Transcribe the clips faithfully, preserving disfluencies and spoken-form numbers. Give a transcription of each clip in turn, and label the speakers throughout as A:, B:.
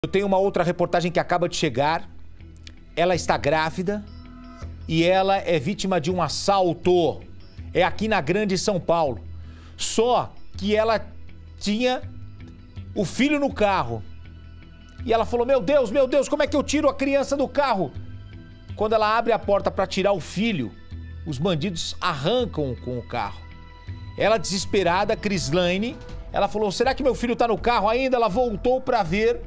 A: Eu tenho uma outra reportagem que acaba de chegar. Ela está grávida e ela é vítima de um assalto. É aqui na Grande São Paulo. Só que ela tinha o filho no carro. E ela falou, meu Deus, meu Deus, como é que eu tiro a criança do carro? Quando ela abre a porta para tirar o filho, os bandidos arrancam com o carro. Ela desesperada, Crislaine, ela falou, será que meu filho tá no carro ainda? Ela voltou para ver,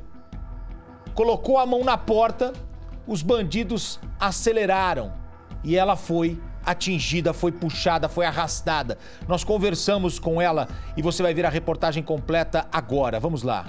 A: colocou a mão na porta, os bandidos aceleraram e ela foi atingida, foi puxada, foi arrastada. Nós conversamos com ela e você vai ver a reportagem completa agora. Vamos lá.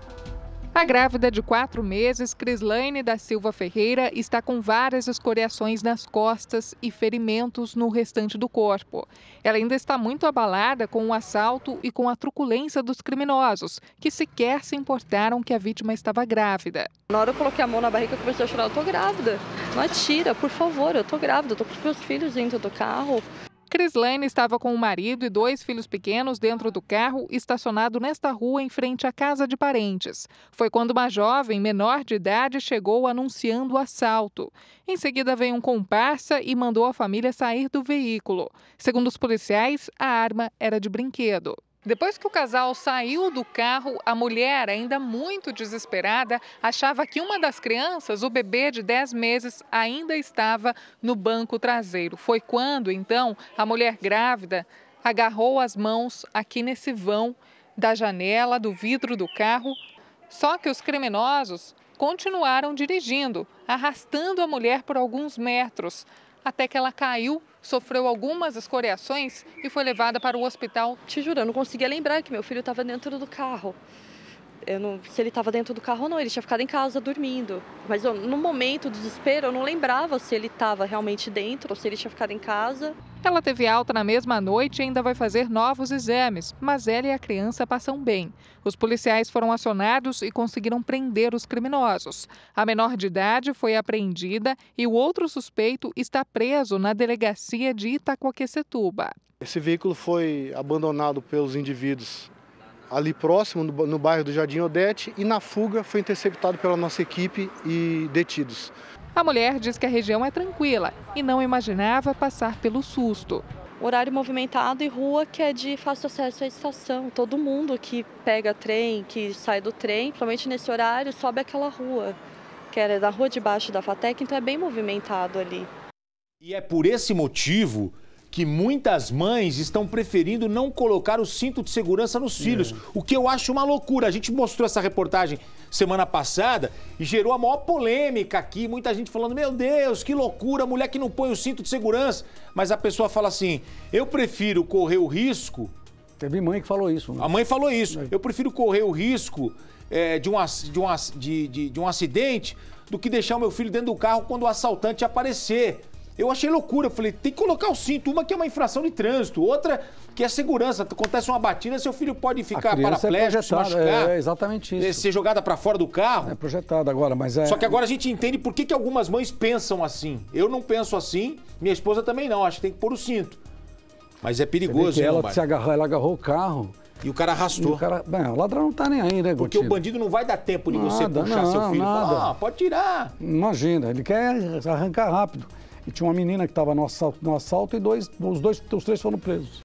B: A grávida de quatro meses, Crislaine da Silva Ferreira, está com várias escoriações nas costas e ferimentos no restante do corpo. Ela ainda está muito abalada com o assalto e com a truculência dos criminosos, que sequer se importaram que a vítima estava grávida.
C: Na hora eu coloquei a mão na barriga e comecei a chorar, eu tô grávida. Não atira, por favor, eu tô grávida, eu tô com os meus filhos dentro do carro.
B: Crislaine estava com o marido e dois filhos pequenos dentro do carro, estacionado nesta rua em frente à casa de parentes. Foi quando uma jovem menor de idade chegou anunciando o assalto. Em seguida veio um comparsa e mandou a família sair do veículo. Segundo os policiais, a arma era de brinquedo. Depois que o casal saiu do carro, a mulher, ainda muito desesperada, achava que uma das crianças, o bebê de dez meses, ainda estava no banco traseiro. Foi quando, então, a mulher grávida agarrou as mãos aqui nesse vão da janela, do vidro do carro. Só que os criminosos continuaram dirigindo, arrastando a mulher por alguns metros, até que ela caiu, sofreu algumas escoriações e foi levada para o hospital.
C: Te juro, eu não conseguia lembrar que meu filho estava dentro do carro. Eu não, se ele estava dentro do carro ou não, ele tinha ficado em casa dormindo. Mas eu, no momento do desespero, eu não lembrava se ele estava realmente dentro ou se ele tinha ficado em casa.
B: Ela teve alta na mesma noite e ainda vai fazer novos exames, mas ela e a criança passam bem. Os policiais foram acionados e conseguiram prender os criminosos. A menor de idade foi apreendida e o outro suspeito está preso na delegacia de Itaquaquecetuba.
D: Esse veículo foi abandonado pelos indivíduos ali próximo, no, no bairro do Jardim Odete, e na fuga foi interceptado pela nossa equipe e detidos.
B: A mulher diz que a região é tranquila e não imaginava passar pelo susto.
C: Horário movimentado e rua que é de fácil acesso à estação. Todo mundo que pega trem, que sai do trem, principalmente nesse horário, sobe aquela rua, que era da rua de baixo da FATEC, então é bem movimentado ali.
A: E é por esse motivo que muitas mães estão preferindo não colocar o cinto de segurança nos filhos, é. O que eu acho uma loucura. A gente mostrou essa reportagem semana passada e gerou a maior polêmica aqui, muita gente falando, meu Deus, que loucura, mulher que não põe o cinto de segurança. Mas a pessoa fala assim, eu prefiro correr o risco...
E: Teve mãe que falou isso. Né?
A: A mãe falou isso, eu prefiro correr o risco é, de, um, de, um, de, de, de um acidente do que deixar o meu filho dentro do carro quando o assaltante aparecer. Eu achei loucura, eu falei, tem que colocar o cinto, uma que é uma infração de trânsito, outra que é segurança, acontece uma batida, seu filho pode ficar paraplégico,
E: é
A: se machucar,
E: é exatamente isso.
A: Ser jogada para fora do carro.
E: É projetado agora, mas é...
A: Só que agora a gente entende por que, que algumas mães pensam assim. Eu não penso assim, minha esposa também não, acho que tem que pôr o cinto. Mas é perigoso,
E: que
A: hein,
E: ela se agarrou, ela agarrou o carro.
A: E o cara arrastou.
E: O, cara, bem, o ladrão não tá nem aí, né,
A: Porque
E: Gotino?
A: o bandido não vai dar tempo de
E: nada,
A: você puxar
E: não,
A: seu filho.
E: Nada.
A: Ah, pode tirar.
E: Imagina, ele quer arrancar rápido. E tinha uma menina que estava no assalto, no assalto e dois, os, dois, os três foram presos.